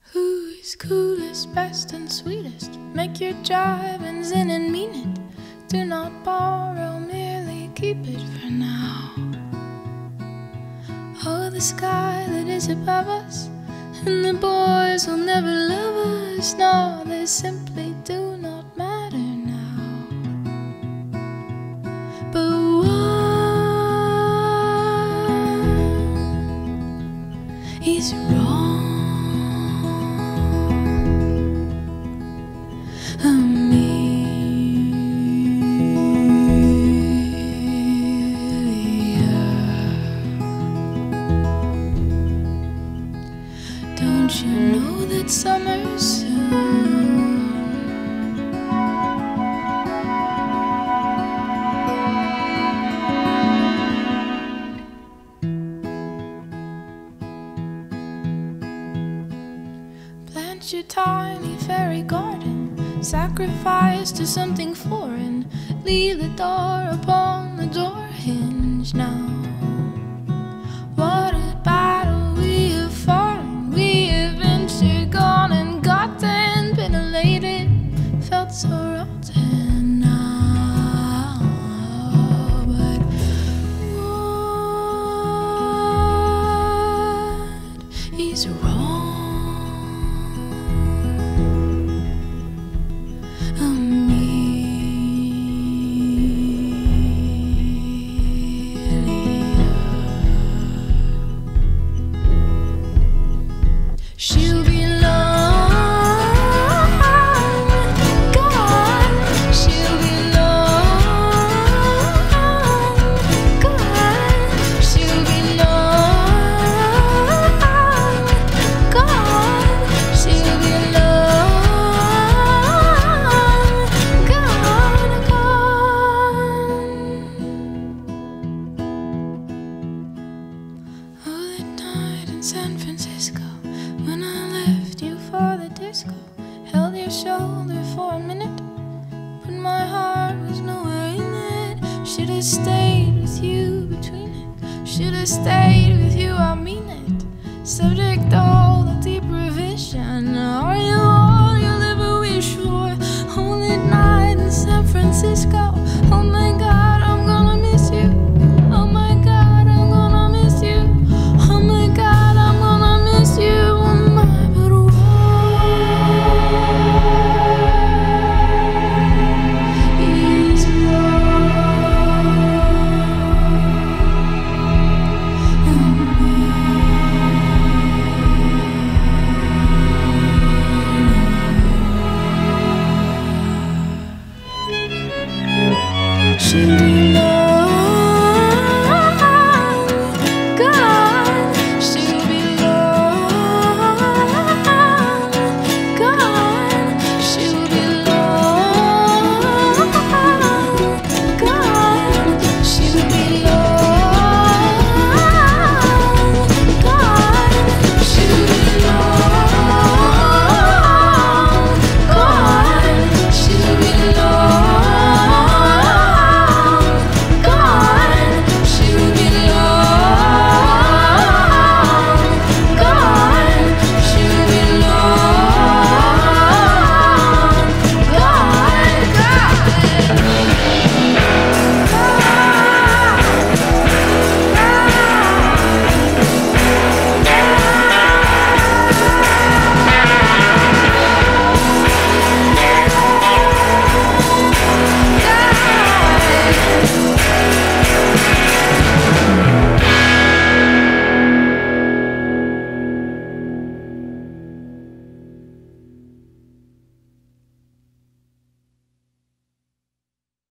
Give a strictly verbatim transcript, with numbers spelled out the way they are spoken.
Who's coolest, best and sweetest? Make your drivings in and mean it. Do not borrow, merely keep it for now. Oh, the sky that is above us, and the boys will never love us. No, they simply do not matter now. But one is wrong. Don't you know that summer's soon? Plant your tiny fairy garden, sacrifice to something foreign, leave the door upon the door hinge now. What a battle we have fought, we have ventured, gone and gotten, been elated, felt so rotten now. But what is wrong? She'll be long gone. She'll be long gone. She'll be long gone. She'll be long gone, gone. Oh, that night in San Francisco, when I left you for the disco, held your shoulder for a minute, but my heart was nowhere in it. Should have stayed with you between it, should have stayed with you, I mean it. Subject all the deep revision, are you all you'll ever wish for? Oh, that night in San Francisco,